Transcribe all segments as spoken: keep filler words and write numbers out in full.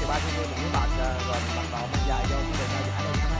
thì ba sinh viên mình mới bật rồi mình bật độ mình dài vô thì được ra giải luôn.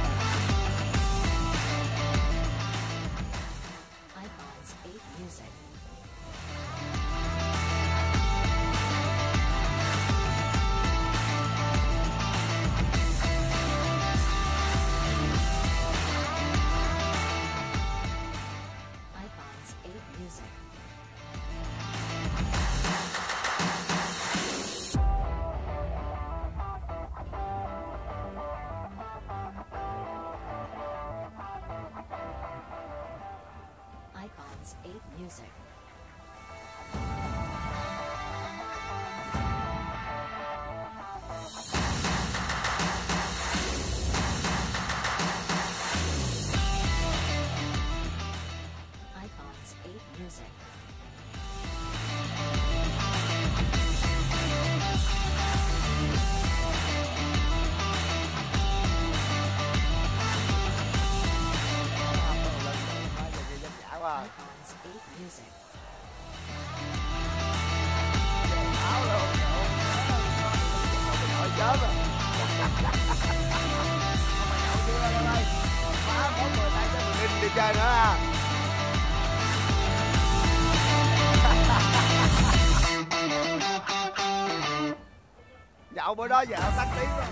Đi chơi nữa à. Dạo bữa đó dạo tắt tiếng rồi.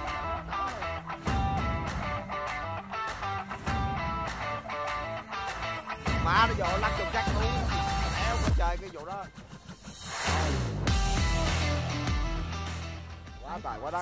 Má nó vô lắc trong chắc luôn. Đéo có chơi cái vụ đó. Quá tài quá đất.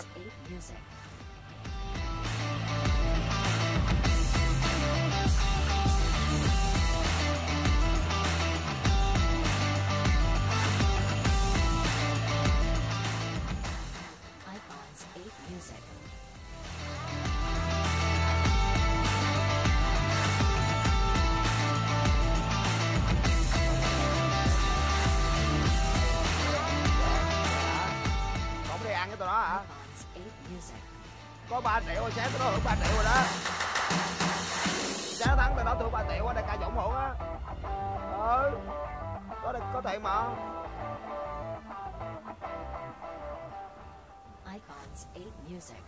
Ăn cái tụi nó hả? Có ba triệu rồi, sáng tụi nó hưởng ba triệu rồi đó. Sáng thắng tụi nó thưởng ba triệu á, đại ca Dũng hưởng á. Ừ, có được có tiền mà. Icons eight music.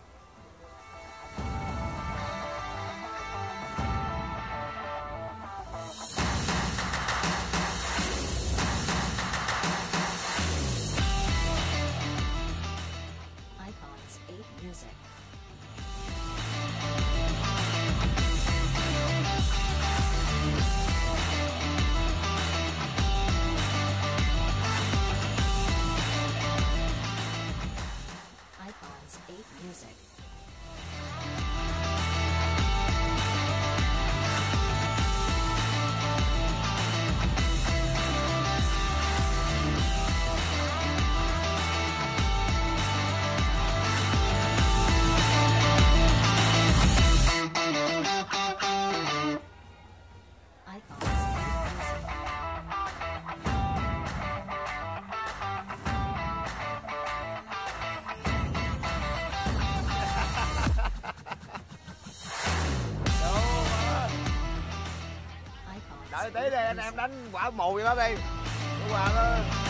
Đợi tí đi anh em đánh quả mùi đó đi. Quả đó.